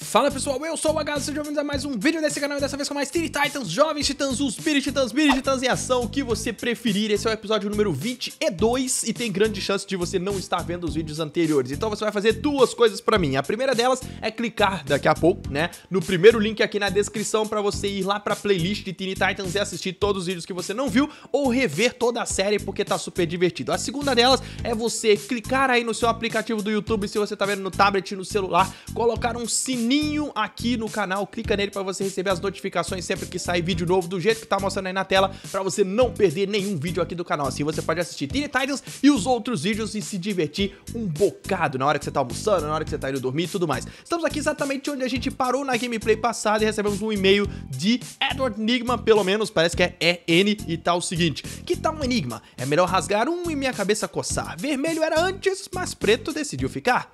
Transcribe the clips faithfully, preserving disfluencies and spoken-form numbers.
Fala pessoal, eu sou o H, sejam bem-vindos a mais um vídeo desse canal e dessa vez com mais Teen Titans, Jovens Titãs, os Spirit Titãs, Mini Titãs em ação, o que você preferir. Esse é o episódio número vinte e dois e tem grande chance de você não estar vendo os vídeos anteriores. Então você vai fazer duas coisas pra mim. A primeira delas é clicar daqui a pouco, né, no primeiro link aqui na descrição pra você ir lá pra playlist de Teen Titans e assistir todos os vídeos que você não viu ou rever toda a série porque tá super divertido. A segunda delas é você clicar aí no seu aplicativo do YouTube, se você tá vendo no tablet, no celular, colocar um sininho aqui no canal, clica nele pra você receber as notificações sempre que sair vídeo novo do jeito que tá mostrando aí na tela, pra você não perder nenhum vídeo aqui do canal. Assim você pode assistir Teen Titans e os outros vídeos e se divertir um bocado na hora que você tá almoçando, na hora que você tá indo dormir e tudo mais. Estamos aqui exatamente onde a gente parou na gameplay passada e recebemos um e-mail de Edward Enigma, pelo menos, parece que é E N, e tá o seguinte: que tal um enigma? É melhor rasgar um e minha cabeça coçar. Vermelho era antes, mas preto decidiu ficar.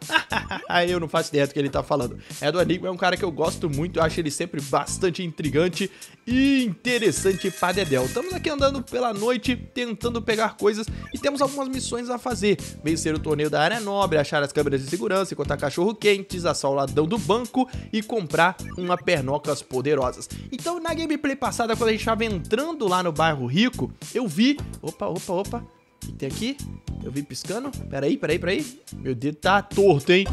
Eu não faço ideia do que ele tá falando. Edward Enigma é um cara que eu gosto muito, eu acho ele sempre bastante intrigante e interessante pra dedéu. Estamos aqui andando pela noite, tentando pegar coisas e temos algumas missões a fazer. Vencer o torneio da área nobre, achar as câmeras de segurança, encontrar cachorro quentes, assar o ladrão do banco e comprar uma pernocas poderosas. Então na gameplay passada, quando a gente estava entrando lá no bairro rico, eu vi... Opa, opa, opa. O que tem aqui? Eu vi piscando. Peraí, peraí, peraí. Meu dedo tá torto, hein?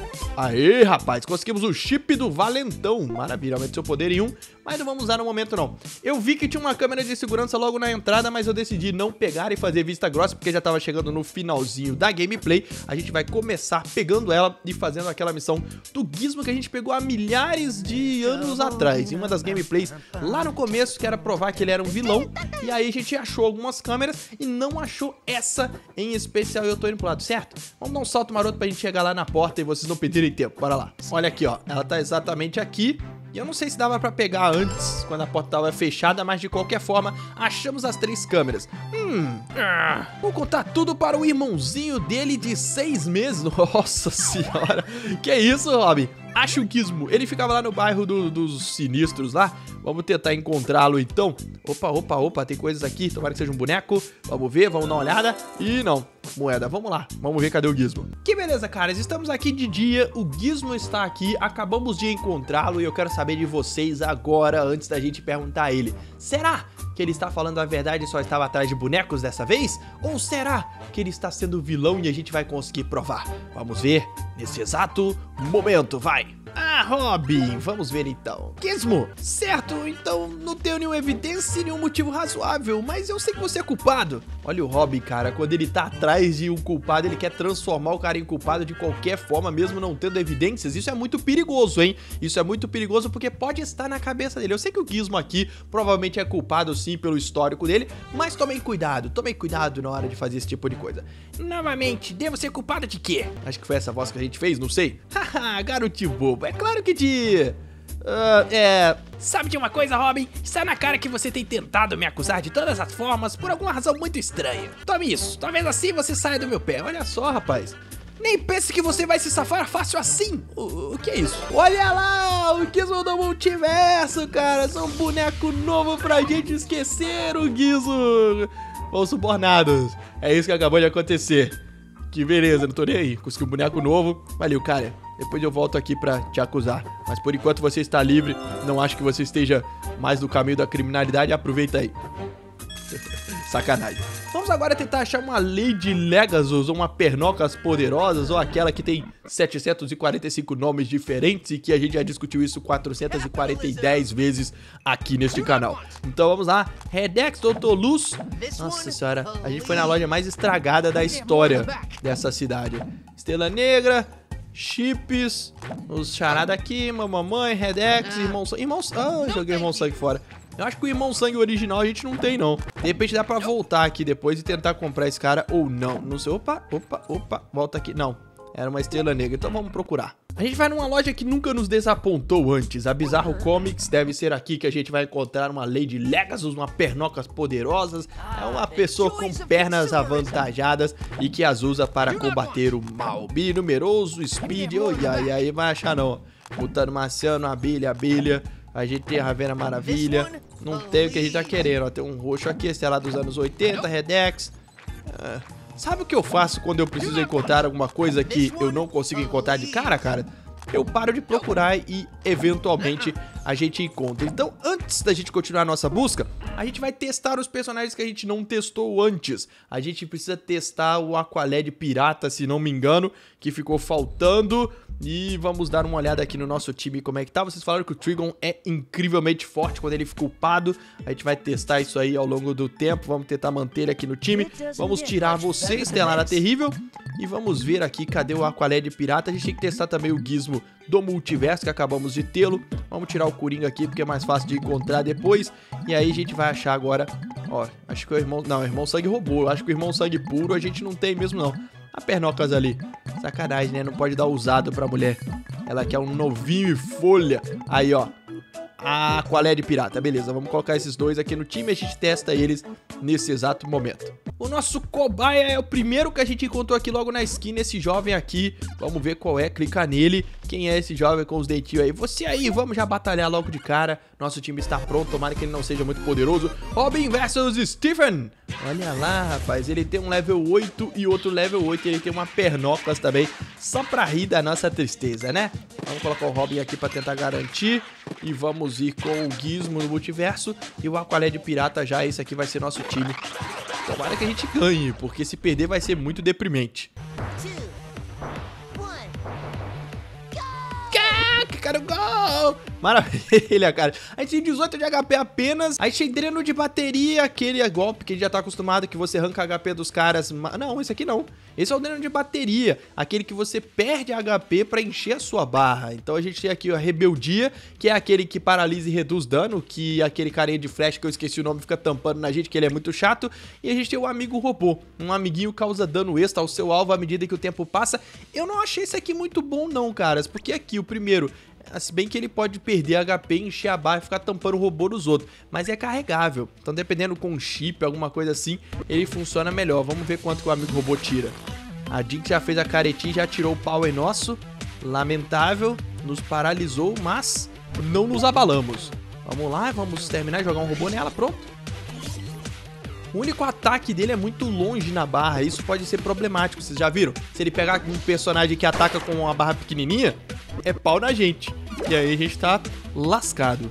Aê, rapaz, conseguimos o chip do valentão. Maravilha, aumenta seu poder em um, mas não vamos usar no momento não. Eu vi que tinha uma câmera de segurança logo na entrada, mas eu decidi não pegar e fazer vista grossa, porque já tava chegando no finalzinho da gameplay. A gente vai começar pegando ela e fazendo aquela missão do Gizmo que a gente pegou há milhares de anos atrás, em uma das gameplays lá no começo, que era provar que ele era um vilão. E aí a gente achou algumas câmeras e não achou essa em especial, e eu tô indo pro lado certo. Vamos dar um salto maroto pra gente chegar lá na porta e vocês não pedirem tempo, bora lá. Olha aqui, ó, ela tá exatamente aqui. E eu não sei se dava pra pegar antes, quando a porta tava fechada, mas de qualquer forma, achamos as três câmeras. Hum, ah, vou contar tudo para o irmãozinho dele de seis meses. Nossa senhora, que isso, Robin? Acha o Gizmo, ele ficava lá no bairro do, dos sinistros lá. Vamos tentar encontrá-lo então. Opa, opa, opa, tem coisas aqui, tomara que seja um boneco. Vamos ver, vamos dar uma olhada. Ih, não, moeda, vamos lá, vamos ver cadê o Gizmo. Que beleza, caras, estamos aqui de dia, o Gizmo está aqui, acabamos de encontrá-lo e eu quero saber de vocês agora, antes da gente perguntar a ele. Será que ele está falando a verdade e só estava atrás de bonecos dessa vez? Ou será que ele está sendo vilão e a gente vai conseguir provar? Vamos ver nesse exato momento, vai! Ah, Robin, vamos ver então. Gizmo, certo, então não tenho nenhuma evidência e nenhum motivo razoável, mas eu sei que você é culpado. Olha o Robin, cara, quando ele tá atrás de um culpado, ele quer transformar o cara em culpado de qualquer forma, mesmo não tendo evidências. Isso é muito perigoso, hein? Isso é muito perigoso porque pode estar na cabeça dele. Eu sei que o Gizmo aqui provavelmente é culpado sim pelo histórico dele, mas tomem cuidado, tomem cuidado na hora de fazer esse tipo de coisa. Novamente, devo ser culpado de quê? Acho que foi essa voz que a gente fez, não sei. Haha, garotinho bobo, é claro que de... Uh, é... Sabe de uma coisa, Robin? Está na cara que você tem tentado me acusar de todas as formas por alguma razão muito estranha. Tome isso, talvez assim você saia do meu pé. Olha só, rapaz. Nem pense que você vai se safar fácil assim. O, o que é isso? Olha lá, o Gizmo do multiverso, cara. São um boneco novo pra gente esquecer o Gizmo. Vamos subornados. É isso que acabou de acontecer. Que beleza, não tô nem aí. Consegui um boneco novo. Valeu, cara. Depois eu volto aqui pra te acusar. Mas por enquanto você está livre. Não acho que você esteja mais no caminho da criminalidade. Aproveita aí. Sacanagem. Vamos agora tentar achar uma Lady Legasus, ou uma Pernocas Poderosas, ou aquela que tem setecentos e quarenta e cinco nomes diferentes e que a gente já discutiu isso quatrocentas e quarenta e dez vezes aqui neste canal. Então vamos lá, Redex, doutor Luz. Nossa senhora, a gente foi na loja mais estragada da história dessa cidade. Estrela Negra, chips, os charada aqui, mamãe, Redex, irmão sangue. Irmão sangue. Ah, joguei irmão sangue fora. Eu acho que o irmão sangue original a gente não tem, não. De repente dá pra voltar aqui depois e tentar comprar esse cara ou não. Não sei. Opa, opa, opa. Volta aqui. Não. Era uma estrela negra. Então vamos procurar. A gente vai numa loja que nunca nos desapontou antes. A Bizarro Comics. Deve ser aqui que a gente vai encontrar uma Lady Legasus, uma Pernocas Poderosas. É uma pessoa com pernas avantajadas e que as usa para combater o mal. Bi numeroso, speed. Oi, ai, ai, vai achar não. Mutano marciano, abelha, abelha. A gente tem a Ravena Maravilha. Não tem o que a gente tá querendo, ó. Tem um roxo aqui, esse é lá dos anos oitenta, Redex. Uh, sabe o que eu faço quando eu preciso encontrar alguma coisa que eu não consigo encontrar de cara, cara? eu paro de procurar e eventualmente a gente encontra. Então, antes da gente continuar a nossa busca, a gente vai testar os personagens que a gente não testou antes. A gente precisa testar o Aqualad Pirata, se não me engano, que ficou faltando. E vamos dar uma olhada aqui no nosso time como é que tá. Vocês falaram que o Trigon é incrivelmente forte quando ele fica upado. A gente vai testar isso aí ao longo do tempo. Vamos tentar manter ele aqui no time. Vamos tirar você, Estelara Terrível. E vamos ver aqui, cadê o Aqualad Pirata? A gente tem que testar também o Gizmo do Multiverso, que acabamos de tê-lo. Vamos tirar o Coringa aqui, porque é mais fácil de encontrar depois. E aí a gente vai achar agora... Ó, acho que o irmão... Não, o irmão Sangue Robô. Eu acho que o irmão Sangue Puro a gente não tem mesmo, não. A Pernocas ali. Sacanagem, né? Não pode dar usado pra mulher. Ela quer um novinho e folha. Aí, ó. Ah, Aqualad Pirata. Beleza, vamos colocar esses dois aqui no time e a gente testa eles nesse exato momento. O nosso cobaia é o primeiro que a gente encontrou aqui logo na esquina, esse jovem aqui. Vamos ver qual é, clica nele. Quem é esse jovem com os dentinhos aí? Você aí, vamos já batalhar logo de cara. Nosso time está pronto, tomara que ele não seja muito poderoso. Robin versus Stephen. Olha lá, rapaz, ele tem um level oito e outro level oito. Ele tem uma Pernocas também, só pra rir da nossa tristeza, né? Vamos colocar o Robin aqui pra tentar garantir. E vamos ir com o Gizmo no Multiverso. E o Aqualad Pirata já, esse aqui vai ser nosso time. Tomara que a gente ganhe, porque se perder vai ser muito deprimente. Cara, gol! Maravilha, cara. A gente tem dezoito de H P apenas. A gente tem dreno de bateria, aquele golpe que a gente já tá acostumado, que você arranca H P dos caras. Não, esse aqui não. Esse é o dreno de bateria, aquele que você perde H P pra encher a sua barra. Então a gente tem aqui a Rebeldia, que é aquele que paralisa e reduz dano, que aquele carinha de flash que eu esqueci o nome fica tampando na gente, que ele é muito chato. E a gente tem o Amigo Robô. Um amiguinho causa dano extra ao seu alvo à medida que o tempo passa. Eu não achei esse aqui muito bom não, caras, porque aqui o primeiro... Se bem que ele pode perder H P, encher a barra e ficar tampando o robô dos outros. Mas é carregável. Então dependendo com chip, alguma coisa assim, ele funciona melhor. Vamos ver quanto que o amigo robô tira. A Jinx já fez a caretinha e já tirou o power nosso. Lamentável. Nos paralisou, mas não nos abalamos. Vamos lá, vamos terminar de jogar um robô nela. Pronto. O único ataque dele é muito longe na barra. Isso pode ser problemático, vocês já viram? Se ele pegar um personagem que ataca com uma barra pequenininha, é pau na gente. E aí a gente tá lascado.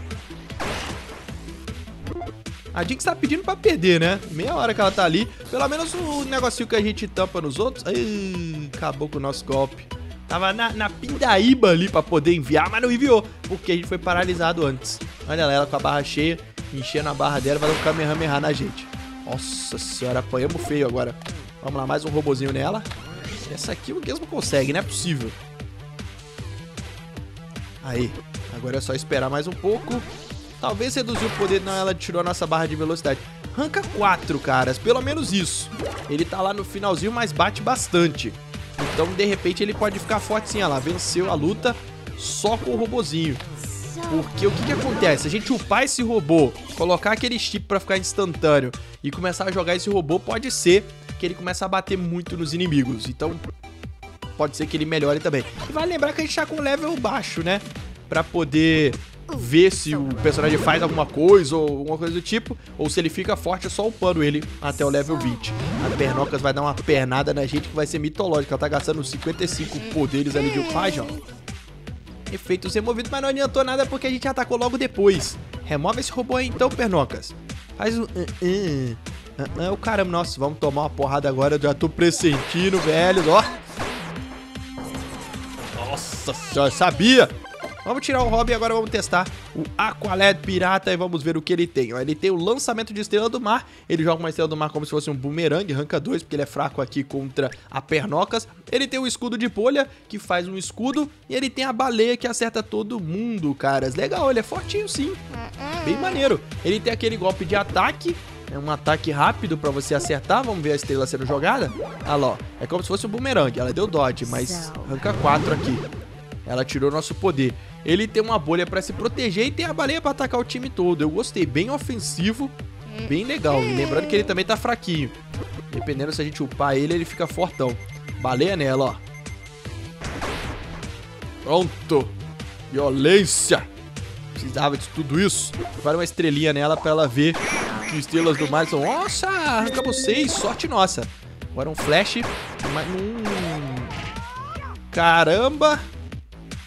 A Jinx tá pedindo pra perder, né? Meia hora que ela tá ali. Pelo menos o negocinho que a gente tampa nos outros. Ai, acabou com o nosso golpe. Tava na, na pindaíba ali pra poder enviar, mas não enviou, porque a gente foi paralisado antes. Olha lá, ela com a barra cheia, enchendo a barra dela, vai dar um Kamehameha na gente. Nossa senhora, apanhamos feio agora. Vamos lá, mais um robozinho nela. Essa aqui o Gizmo consegue, não é possível. Aí, agora é só esperar mais um pouco. Talvez reduzir o poder. Não, ela tirou a nossa barra de velocidade. Ranca quatro, caras, pelo menos isso. Ele tá lá no finalzinho, mas bate bastante. Então, de repente, ele pode ficar forte sim. Olha lá, venceu a luta só com o robozinho. Porque o que que acontece? Se a gente upar esse robô, colocar aquele chip pra ficar instantâneo e começar a jogar esse robô, pode ser que ele comece a bater muito nos inimigos. Então, pode ser que ele melhore também. E vale lembrar que a gente tá com level baixo, né? Pra poder ver se o personagem faz alguma coisa ou alguma coisa do tipo, ou se ele fica forte só upando ele até o level vinte. A Pernocas vai dar uma pernada na gente que vai ser mitológica. Ela tá gastando cinquenta e cinco poderes ali de upagem, ó. Efeitos removidos, mas não adiantou nada porque a gente atacou logo depois. Remove esse robô aí então, Pernocas. Faz um... Uh, uh, uh, uh, caramba, nossa, vamos tomar uma porrada agora. Eu já tô pressentindo, velho, ó. Nossa senhora, sabia? Vamos tirar o Robin e agora vamos testar o Aqualad Pirata e vamos ver o que ele tem. Ó, ele tem o lançamento de Estrela do Mar. Ele joga uma Estrela do Mar como se fosse um bumerangue, ranca dois, porque ele é fraco aqui contra a Pernocas. Ele tem o escudo de polha, que faz um escudo. E ele tem a baleia, que acerta todo mundo, caras. Legal, ele é fortinho sim. Bem maneiro. Ele tem aquele golpe de ataque. É um ataque rápido pra você acertar. Vamos ver a estrela sendo jogada. Olha lá, ó. É como se fosse um bumerangue. Ela deu dodge, mas ranca quatro aqui. Ela tirou nosso poder. Ele tem uma bolha pra se proteger e tem a baleia pra atacar o time todo. Eu gostei, bem ofensivo, bem legal. E lembrando que ele também tá fraquinho. Dependendo se a gente upar ele, ele fica fortão. Baleia nela, ó. Pronto. Violência. Precisava de tudo isso. Vai uma estrelinha nela pra ela ver que estrelas do mar são... Nossa, arrancamos seis. Sorte nossa. Agora um flash. Hum... Caramba.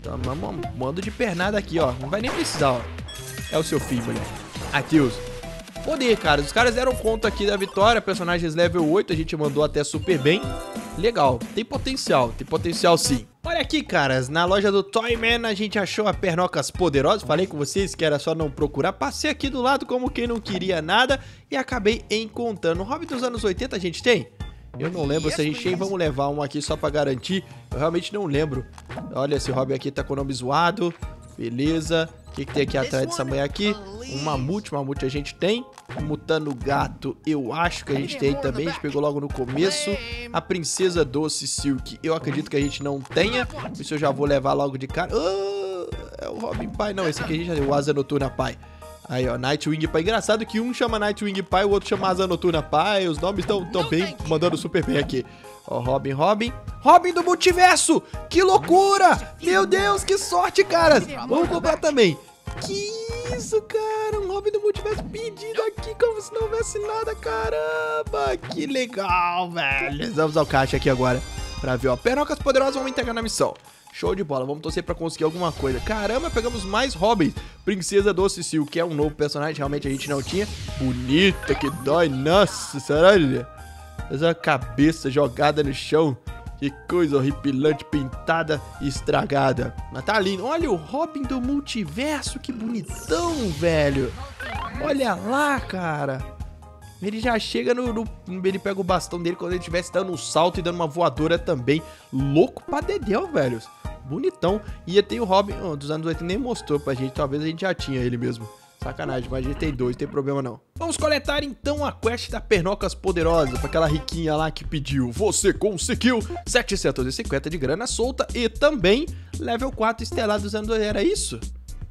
Tomamos um mando de pernada aqui, ó. Não vai nem precisar, ó. É o seu filho, moleque. Aqui, os... Poder, cara. Os caras deram conta aqui da vitória. Personagens level oito. A gente mandou até super bem. Legal. Tem potencial. Tem potencial, sim. Olha aqui, caras. Na loja do Toyman a gente achou a Pernocas Poderosas. Falei com vocês que era só não procurar. Passei aqui do lado como quem não queria nada. E acabei encontrando. Um hobby dos anos oitenta a gente tem? Eu não lembro se a gente tem. Vamos levar um aqui só pra garantir. Eu realmente não lembro. Olha, esse hobby aqui tá com o nome zoado. Beleza. O que, que tem aqui atrás dessa manhã aqui? Um mamute, mamute a gente tem. Um mutano gato, eu acho que a gente tem também. A gente pegou logo no começo. A princesa doce Silk, eu acredito que a gente não tenha. Isso eu já vou levar logo de cara. Oh, é o Robin Pai. Não, esse aqui a gente já tem. O Asa Noturna Pai. Aí, ó, Nightwing Pai. Engraçado que um chama Nightwing Pai, o outro chama Asa Noturna Pai. Os nomes estão tão bem, mandando super bem aqui. Ó, Robin, Robin. Robin do multiverso! Que loucura! Meu Deus, que sorte, caras! Vamos comprar também. Que isso, cara? Um Robin do multiverso pedido aqui como se não houvesse nada. Caramba, que legal, velho. Vamos ao caixa aqui agora pra ver, ó. Pernocas Poderosas vão entregar na missão. Show de bola, vamos torcer pra conseguir alguma coisa. Caramba, pegamos mais Robins. Princesa Doce Silk, que é um novo personagem, realmente a gente não tinha. Bonita, que dói, nossa, olha. Essa cabeça jogada no chão. Que coisa horripilante, pintada e estragada. Mas tá lindo. Olha o Robin do multiverso, que bonitão, velho. Olha lá, cara. Ele já chega no, no... Ele pega o bastão dele quando ele estivesse dando um salto e dando uma voadora também. Louco pra dedéu, velho. Bonitão. E tem o Robin oh, dos anos oitenta, nem mostrou pra gente. Talvez a gente já tinha ele mesmo. Sacanagem, mas a gente tem dois, não tem problema não. Vamos coletar então a quest da Pernocas Poderosas, pra aquela riquinha lá que pediu. Você conseguiu setecentos e cinquenta de grana solta e também level quatro estelado usando... Era isso?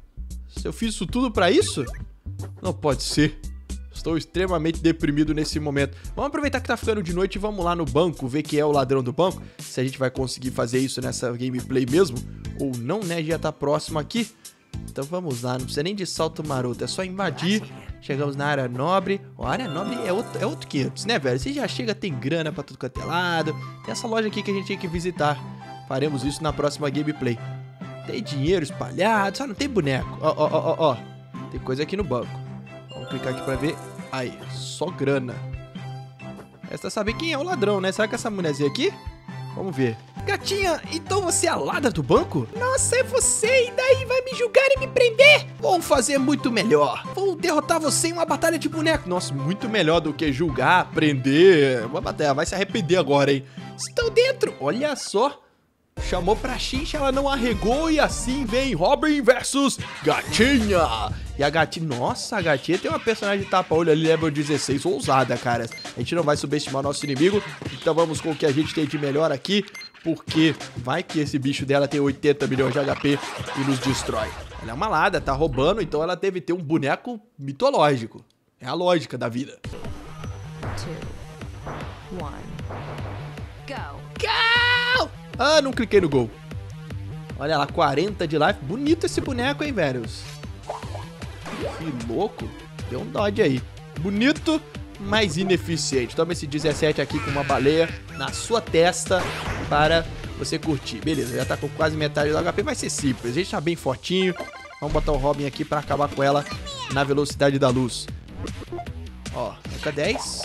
Se eu fiz isso tudo pra isso? Não pode ser. Estou extremamente deprimido nesse momento. Vamos aproveitar que tá ficando de noite e vamos lá no banco, ver quem é o ladrão do banco. Se a gente vai conseguir fazer isso nessa gameplay mesmo, ou não, né? Já tá próximo aqui. Então vamos lá, não precisa nem de salto maroto, é só invadir. Chegamos na área nobre. Ó, a área nobre é outro, é outro quinhentos, né, velho? Você já chega, tem grana pra tudo quanto é lado. Tem essa loja aqui que a gente tem que visitar. Faremos isso na próxima gameplay. Tem dinheiro espalhado, só não tem boneco. Ó, ó, ó, ó, ó. Tem coisa aqui no banco. Vamos clicar aqui pra ver. Aí, só grana. Resta saber quem é o ladrão, né? Será que essa mulherzinha aqui? Vamos ver. Gatinha, então você é a ladra do banco? Nossa, é você, e daí vai me julgar e me prender? Vou fazer muito melhor. Vou derrotar você em uma batalha de boneco. Nossa, muito melhor do que julgar, prender. Uma batalha, vai se arrepender agora, hein? Estão dentro. Olha só. Chamou pra xincha, ela não arregou e assim vem Robin versus Gatinha. E a gatinha, nossa, a gatinha tem uma personagem de tapa-olho ali, level dezesseis, ousada, cara. A gente não vai subestimar o nosso inimigo, então vamos com o que a gente tem de melhor aqui, porque vai que esse bicho dela tem oitenta milhões de H P e nos destrói. Ela é uma lada, tá roubando, então ela deve ter um boneco mitológico. É a lógica da vida. Two, one, go. Go! Ah, não cliquei no gol. Olha lá, quarenta de life. Bonito esse boneco, hein, velhos? Que louco. Deu um dodge aí. Bonito, mas ineficiente. Toma esse dezessete aqui com uma baleia na sua testa para você curtir. Beleza, já tá com quase metade do H P. Vai ser simples. A gente tá bem fortinho. Vamos botar o Robin aqui para acabar com ela na velocidade da luz. Ó, fica dez.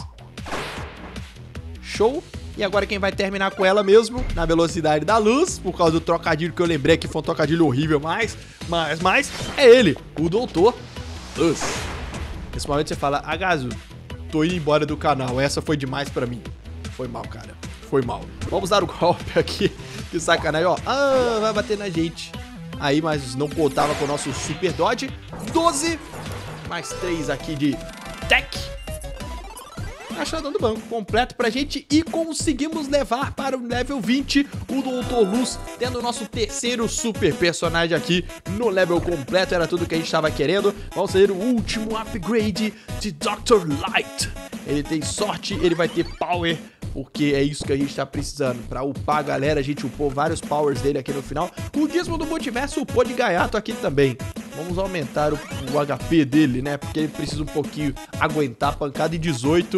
Show. E agora quem vai terminar com ela mesmo, na velocidade da luz, por causa do trocadilho que eu lembrei que foi um trocadilho horrível, mas, mas, mas, é ele, o doutor Luz. Nesse momento você fala, Agazu, tô indo embora do canal, essa foi demais pra mim. Foi mal, cara, foi mal. Vamos dar o golpe aqui, que sacanagem, ó. Ah, vai bater na gente. Aí, mas não contava com o nosso super dodge. doze, mais três aqui de tech. Achadão do banco completo pra gente e conseguimos levar para o level vinte o doutor Luz, tendo o nosso terceiro super personagem aqui no level completo. Era tudo que a gente estava querendo. Vamos fazer o último upgrade de doutor Light. Ele tem sorte, ele vai ter power, porque é isso que a gente tá precisando. Pra upar a galera, a gente upou vários powers dele aqui no final. O Gizmo do Multiverso upou de gaiato aqui também. Vamos aumentar o, o H P dele, né? Porque ele precisa um pouquinho aguentar a pancada. E dezoito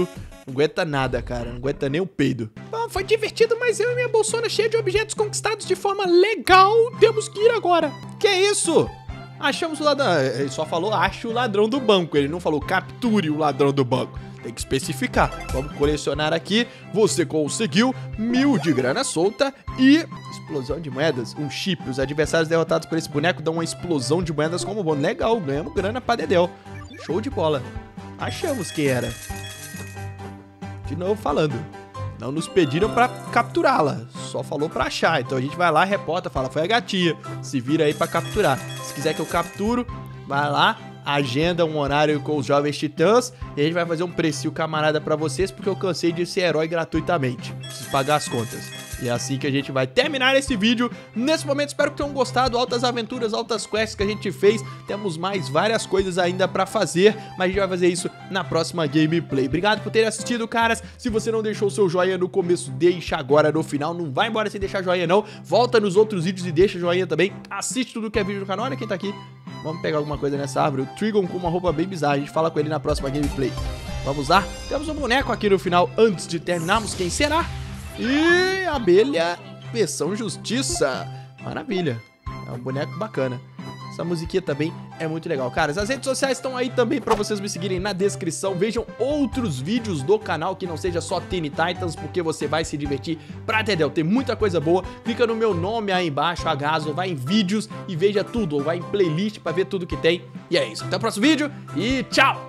Não aguenta nada, cara. Não aguenta nem o peido. Bom, foi divertido, mas eu e minha bolsona cheia de objetos conquistados de forma legal temos que ir agora. Que isso? Achamos o ladrão. Ele só falou ache o ladrão do banco. Ele não falou capture o ladrão do banco. Tem que especificar. Vamos colecionar aqui. Você conseguiu mil de grana solta e explosão de moedas. Um chip. Os adversários derrotados por esse boneco dão uma explosão de moedas como bônus. Legal, ganhamos grana pra dedéu. Show de bola. Achamos quem era. De novo falando. Não nos pediram pra capturá-la. Só falou pra achar. Então a gente vai lá, reporta, fala, foi a gatinha. Se vira aí pra capturar. Se quiser que eu capturo, vai lá. Agenda um horário com os Jovens Titãs e a gente vai fazer um precinho camarada pra vocês, porque eu cansei de ser herói gratuitamente. Preciso pagar as contas. E é assim que a gente vai terminar esse vídeo. Nesse momento, espero que tenham gostado. Altas aventuras, altas quests que a gente fez. Temos mais várias coisas ainda pra fazer, mas a gente vai fazer isso na próxima gameplay. Obrigado por terem assistido, caras. Se você não deixou o seu joinha no começo, deixa agora no final. Não vai embora sem deixar joinha, não. Volta nos outros vídeos e deixa joinha também. Assiste tudo que é vídeo do canal. Olha quem tá aqui. Vamos pegar alguma coisa nessa árvore. O Trigon com uma roupa bem bizarra. A gente fala com ele na próxima gameplay. Vamos lá. Temos um boneco aqui no final. Antes de terminarmos, quem será? E abelha versão justiça. Maravilha. É um boneco bacana. Essa musiquinha também é muito legal. Caras, as redes sociais estão aí também pra vocês me seguirem na descrição. Vejam outros vídeos do canal que não seja só Teen Titans, porque você vai se divertir pra dedéu. Tem muita coisa boa. Clica no meu nome aí embaixo, Agazo, vai em vídeos e veja tudo. Ou vai em playlist pra ver tudo que tem. E é isso. Até o próximo vídeo e tchau!